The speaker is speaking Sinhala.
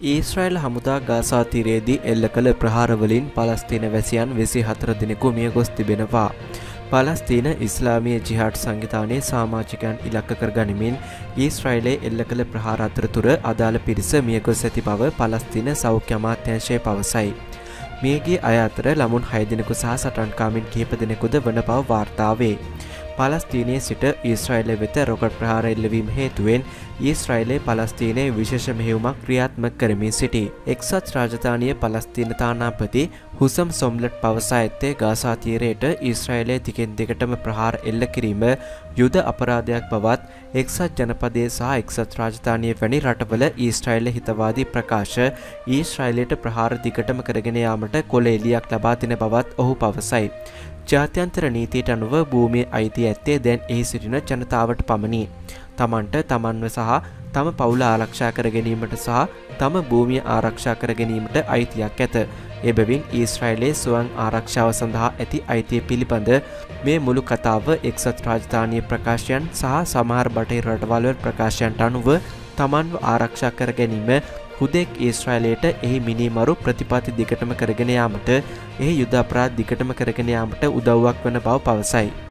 ඊශ්‍රායල් හමුදා ගාසා තීරයේදී එල්ල කළ ප්‍රහාරවලින් පලස්තීන වැසියන් 24 දිනෙකු මිය ගොස් තිබෙනවා. පලස්තීන ඉස්ලාමීය ජිහාඩ් සංවිධානයේ සමාජිකයන් ඉලක්ක කර ගනිමින් ඊශ්‍රායලයේ එල්ල කළ ප්‍රහාර අතරතුර අදාළ පිරිස මිය ගොස් ඇති බව පලස්තීන සෞඛ්‍ය අමාත්‍යාංශය පවසයි. මියගිය අය අතර ළමුන් 6 දිනෙකු සහ සටන්කාමින් කිහිප දිනෙකුද වන බව වාර්තා වේ. පලස්තීනයේ සිට ඊශ්‍රායලය වෙත රොකට් ප්‍රහාර එල්ලවීම හේතුවෙන් ඊශ්‍රායලයේ පලස්තීනයේ විශේෂ මෙහෙයුමක් ක්‍රියාත්මක කරමින් සිටී. එක්සත් රාජධානිය පලස්තීන තානාපති හුසම් සොම්ලට් පවසා ඇත්තේ ගාසා තීරයට ඊශ්‍රායලයේ දිගින් දිගටම ප්‍රහාර එල්ල කිරීම යුද අපරාධයක් බවත් එක්සත් ජනපදයේ සහ එක්සත් රාජධානිය වැනි රටවල ඊශ්‍රායල හිතවාදී ප්‍රකාශ ඊශ්‍රායලයට ප්‍රහාර දිගටම කරගෙන යාමට කොළ එළියක් ලබා දෙන බවත් ඔහු පවසයි. ජාත්‍යන්තර නීතියට අනුව භූමියේ අයිතිය ඇත්තේ දැන් එහි සිටින ජනතාවට පමණි. තමන්ට තමන්ව සහ තම පවුල ආරක්ෂා කර ගැනීමට සහ තම භූමිය ආරක්ෂා කර ගැනීමට අයිතියක් ඇත. එබැවින් ඊශ්‍රායලයේ ස්වයං ආරක්ෂාව සඳහා ඇති අයිතිය පිළිබඳ මේ මුළු කතාව එක්සත් රාජධානීය ප්‍රකාශයන් සහ සමහර බටහිර රටවල් ප්‍රකාශයන්ට අනුව තමන්ව ආරක්ෂා කර ගැනීම හුදෙක් ඊශ්‍රායලයට එහි මිනිමරු ප්‍රතිපත්ති දිගටම කරගෙන යාමට එහි යුද අපරාධ දිගටම කරගෙන යාමට උදව්වක් වන බව පවසයි.